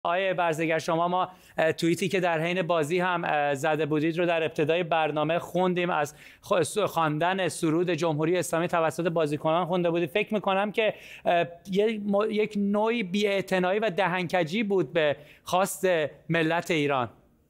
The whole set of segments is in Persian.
آقای برزگر، شما ما توییتی که در حین بازی هم زده بودید رو در ابتدای برنامه خوندیم، از خواندن سرود جمهوری اسلامی توسط بازیکنان خونده بودید. فکر میکنم که یک نوعی بی‌اعتنایی و دهنکجی بود به خواست ملت ایران.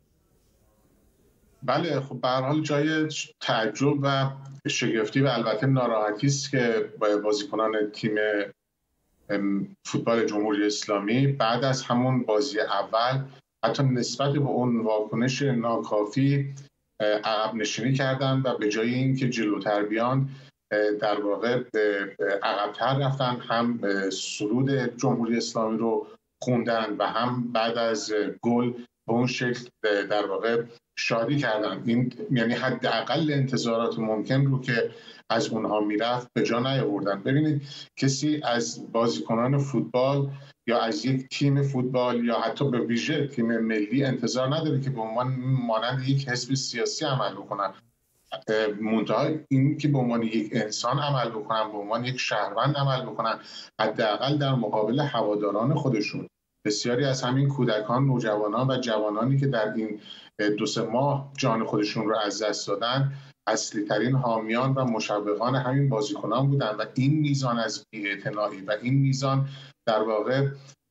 بله، خب به هر حال جای تعجب و شگفتی و البته ناراحتی است که بازیکنان تیم فوتبال جمهوری اسلامی بعد از همون بازی اول حتی نسبت به اون واکنش ناکافی عقب نشینی کردن و به جای اینکه جلوتر بیان در واقع عقب‌تر رفتن، هم سرود جمهوری اسلامی رو خوندن و هم بعد از گل به اون شکل در واقع شادی کردن. این یعنی حداقل انتظارات ممکن رو که از اونها میرفت به جا نیاوردن. ببینید، کسی از بازیکنان فوتبال یا از یک تیم فوتبال یا حتی به ویژه تیم ملی انتظار نداره که به عنوان مانند یک حزب سیاسی عمل بکنن. منتها این که به عنوان یک انسان عمل بکنن، به عنوان یک شهروند عمل بکنن، حداقل در مقابل هواداران خودشون. بسیاری از همین کودکان، نوجوانان و جوانانی که در این 2-3 ماه جان خودشون رو از دست دادن، اصلی ترین حامیان و مشوقان همین بازیکنان بودن و این میزان از بی‌اعتنایی و این میزان در واقع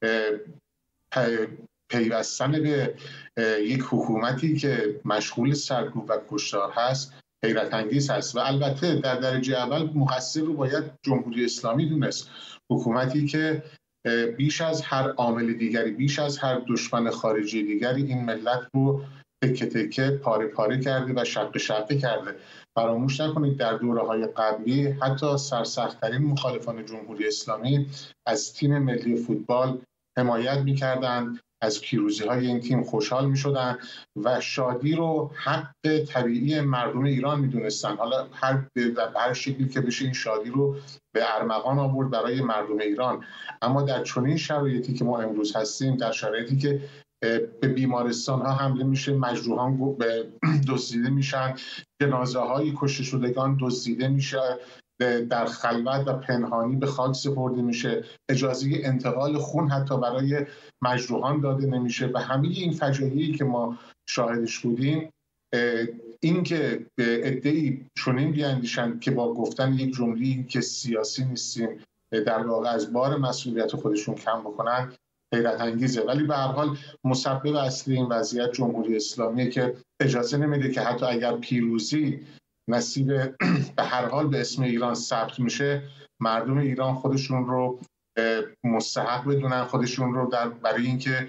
پیوستن به یک حکومتی که مشغول سرکوب و کشتار هست حیرت انگیز هست. و البته در درجه اول مقصر رو باید جمهوری اسلامی دونست، حکومتی که بیش از هر عامل دیگری، بیش از هر دشمن خارجی دیگری این ملت رو تکه تکه، پاره پاره کرده و شقه شقه کرده. فراموش نکنید در دوره‌های قبلی حتی سرسخت‌ترین مخالفان جمهوری اسلامی از تیم ملی فوتبال حمایت می‌کردند، از پیروزی‌های این تیم خوشحال می‌شدند و شادی رو حق طبیعی مردم ایران می‌دونستند. حالا هر شکلی که بشه این شادی رو به ارمغان آورد برای مردم ایران. اما در چنین شرایطی که ما امروز هستیم، در شرایطی که به بیمارستان ها حمله میشه، مجروحان دزدیده میشن، جنازه های کشته شدگان دزدیده میشه، در خلوت و پنهانی به خاک سپرده میشه، اجازه انتقال خون حتی برای مجروحان داده نمیشه و همه این فجایعی که ما شاهدش بودیم، این که عده‌ای چنین بیاندیشن که با گفتن یک جمله که سیاسی نیستیم در واقع از بار مسئولیت خودشون کم بکنن، حیرت انگیزه. ولی به هر حال مسبب اصلی این وضعیت جمهوری اسلامیه که اجازه نمیده که حتی اگر پیروزی نصیب به هر حال به اسم ایران ثبت میشه، مردم ایران خودشون رو مستحق بدونن، خودشون رو برای اینکه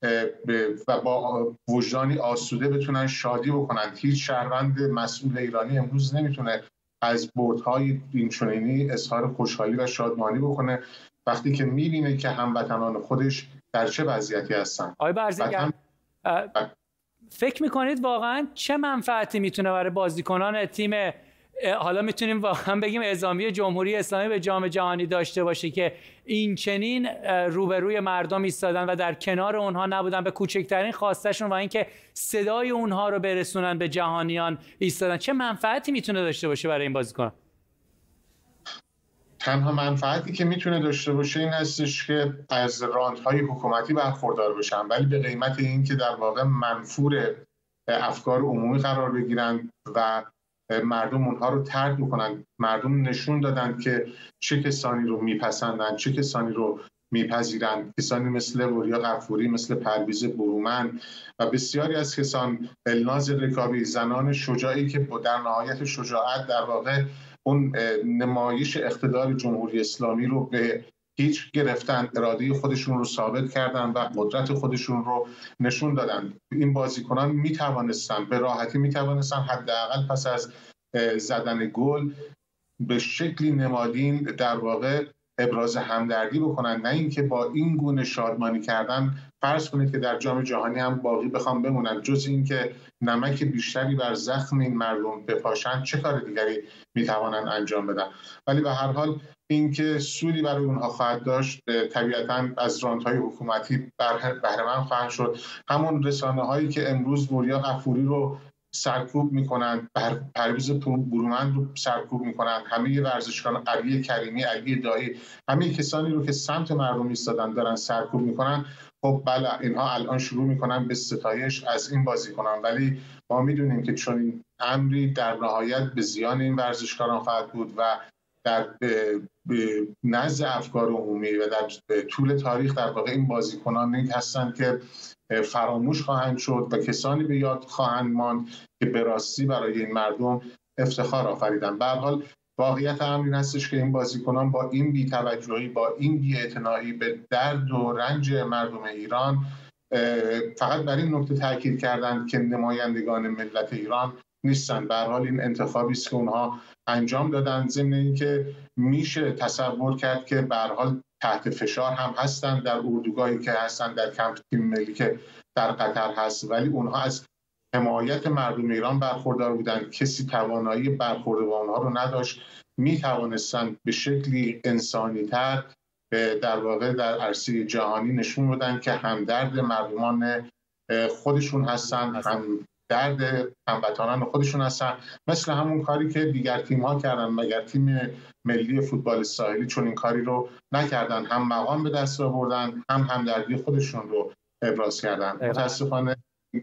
و با وجدانی آسوده بتونن شادی بکنن. هیچ شهروند مسئول ایرانی امروز نمیتونه از بردهای اینچنینی اظهار خوشحالی و شادمانی بکنه وقتی که میبینه که هموطنان خودش در چه وضعیتی هستن. آقای برزگر، فکر میکنید واقعا چه منفعتی میتونه برای بازیکنان تیم، حالا میتونیم واقعا بگیم اعزامی جمهوری اسلامی به جام جهانی داشته باشه که این چنین روبروی مردم ایستادن و در کنار اونها نبودن، به کوچکترین خواستشون و اینکه صدای اونها رو برسونن به جهانیان ایستادن؟ چه منفعتی میتونه داشته باشه برای این بازیکن؟ تنها منفعتی که میتونه داشته باشه این هستش که از راندهای حکومتی برخوردار بشن، ولی به قیمت این که در واقع منفور افکار عمومی قرار بگیرن و مردم اونها رو طرد بکنن. مردم نشون دادن که چه کسانی رو میپسندن، چه کسانی رو میپذیرن. کسانی مثل وریا غفوری، مثل پرویز برومند و بسیاری از کسان، الناز رکابی، زنان شجاعی که در نهایت شجاعت در واقع اون نمایش اقتدار جمهوری اسلامی رو به هیچ گرفتن، اراده خودشون رو ثابت کردن و قدرت خودشون رو نشون دادن. این بازیکنان میتوانستن به راحتی میتوانستن حداقل پس از زدن گل به شکلی نمادین در واقع ابراز همدردی بکنن، نه اینکه با این گونه شادمانی کردن فرض کنید که در جام جهانی هم باقی بخوام بمونن، جز اینکه نمک بیشتری بر زخم این مردم بپاشن چه کار دیگری میتوانن انجام بدن. ولی به هر حال اینکه سودی برای اونها خواهد داشت، طبیعتاً از راندهای حکومتی بهره مند خواهند شد. همون رسانه هایی که امروز وریا غفوری رو سرکوب میکنن، پرویز برومند رو سرکوب میکنن، همه ورزشکاران، علی کریمی، علی دایی، همه کسانی رو که سمت مردم ایستادن دارن سرکوب میکنن. خب بله اینها الان شروع میکنن به ستایش از این بازیکنان، ولی ما میدونیم که چون این امری در نهایت به زیان این ورزشکاران خواهد بود و در نزد افکار عمومی و در طول تاریخ در واقع این بازیکنان هستند که فراموش خواهند شد و کسانی به یاد خواهند ماند که به راستی برای این مردم افتخار آفریدند. به هر حال واقعیت امر این هستش که این بازیکنان با این بی‌توجهی، با این بی‌اعتنایی به درد و رنج مردم ایران فقط بر این نکته تاکید کردند که نمایندگان ملت ایران نیستند. به هر حال این انتخابی است که اونها انجام دادن، ضمن اینکه میشه تصور کرد که به هر حال تحت فشار هم هستند در اردوگاهی که هستند، در کمپ تیم ملی که در قطر هست، ولی اونها از حمایت مردم ایران برخوردار بودند. کسی توانایی برخورد با اونها رو نداشت. می توانستند به شکلی انسانی تر در واقع در عرصه جهانی نشون بدن که همدرد مردمان خودشون هستند، همدرد هموطنان خودشون هستن، مثل همون کاری که دیگر تیم‌ها کردن. مگر تیم ملی فوتبال ساحلی چون این کاری رو نکردن؟ هم مقام به دست آوردن، هم همدردی خودشون رو ابراز کردن. متاسفانه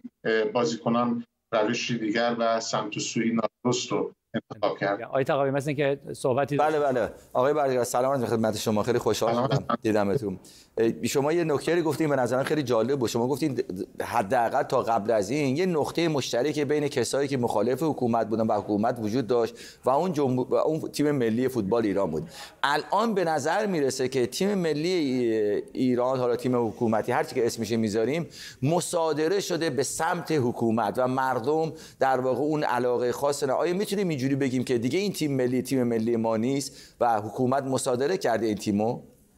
بازیکنان روشی دیگر و سمت و سوی نادرست رو انتخاب کرد. آقای تقوی مثل اینکه صحبتی بله آقای بردیگر، سلام خدمت شما، خیلی خوشحال شدم دیدمتون. شما یه نکته گفتین به نظرم خیلی جالب بود. شما گفتین حداقل تا قبل از این یه نقطه مشترک بین کسایی که مخالف حکومت بودن و حکومت وجود داشت و اون تیم ملی فوتبال ایران بود. الان به نظر میرسه که تیم ملی ایران، حالا تیم حکومتی هر چی که اسمش میذاریم، مصادره شده به سمت حکومت و مردم در واقع اون علاقه خاص نه. آیا میتونیم اینجوری بگیم که دیگه این تیم ملی ما نیست و حکومت مصادره کرده این تیمو؟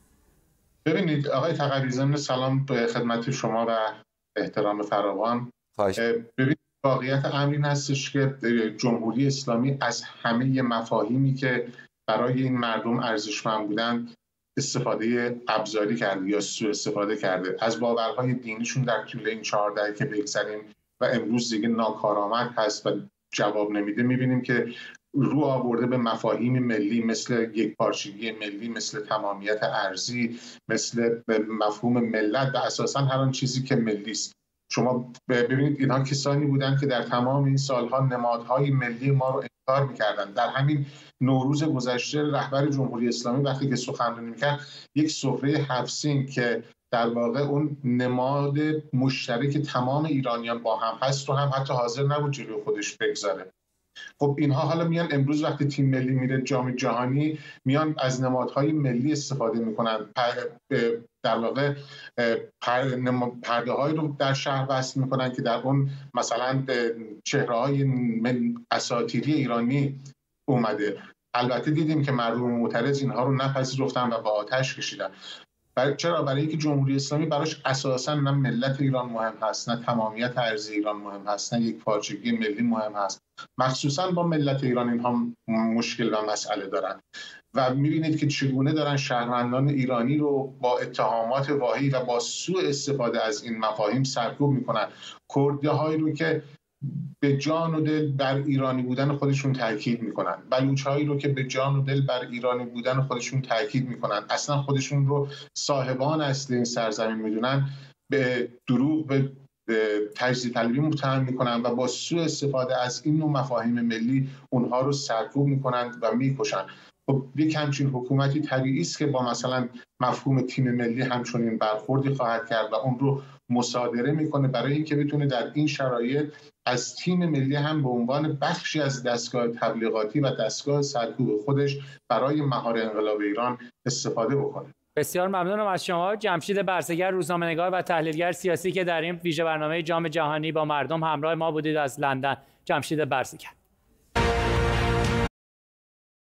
ببینید آقای تقوی، ضمن سلام به خدمت شما و احترام فراوان. ببینید واقعیت امر این هستش که جمهوری اسلامی از همه مفاهیمی که برای این مردم ارزشمند بودند استفاده ابزاری کرده یا سوء استفاده کرده. از باورهای دینیشون در طول این 4 دهه که بگذریم و امروز دیگه ناکارآمد هست و جواب نمیده، میبینیم که رو آورده به مفاهیم ملی مثل یکپارچگی ملی، مثل تمامیت ارضی، مثل مفهوم ملت و اساساً هر آن چیزی که ملی است. شما ببینید اینها کسانی بودند که در تمام این سالها نمادهای ملی ما رو انکار میکردند. در همین نوروز گذشته رهبر جمهوری اسلامی وقتی که سخنرانی میکرد، یک سفره 7 سین که در واقع اون نماد مشترک تمام ایرانیان با هم هست رو هم حتی حاضر نبود جلوی خودش بگذاره. خب اینها حالا میان امروز وقتی تیم ملی میره جام جهانی، میان از نمادهای ملی استفاده میکنن، در واقع پرده هایی رو در شهر وصل میکنن که در اون مثلا چهره های اساطیری ایرانی اومده. البته دیدیم که مردم معترض اینها رو نپذیرفتن و با آتش کشیدن. چرا؟ برای اینکه جمهوری اسلامی براش اساساً نه ملت ایران مهم هست، نه تمامیت ارضی ایران مهم هست، نه یک پارچگی ملی مهم هست. مخصوصاً با ملت ایران اینها مشکل و مسئله دارن و می‌بینید که چگونه دارن شهروندان ایرانی رو با اتهامات واهی و با سوء استفاده از این مفاهیم سرکوب میکنن. کردهایی رو که به جان و دل بر ایرانی بودن خودشون تاکید میکنن، بلوچ‌هایی رو که به جان و دل بر ایرانی بودن خودشون تاکید میکنن، اصلا خودشون رو صاحبان اصلی این سرزمین میدونن، به دروغ، به تجزیه طلبی متهم میکنن و با سوء استفاده از این نوع مفاهیم ملی اونها رو سرکوب میکنن و میکشن. خب یک همچین حکومتی طبیعی است که با مثلا مفهوم تیم ملی همچنین برخوردی خواهد کرد و اون رو مصادره میکنه برای اینکه بتونه در این شرایط از تیم ملی هم به عنوان بخشی از دستگاه تبلیغاتی و دستگاه سرکوب خودش برای مهار انقلاب ایران استفاده بکنه. بسیار ممنونم از شما جمشید برسگر، روزنامه‌نگار و تحلیلگر سیاسی که در این ویژه برنامه جام جهانی با مردم همراه ما بودید از لندن. جمشید برسگر.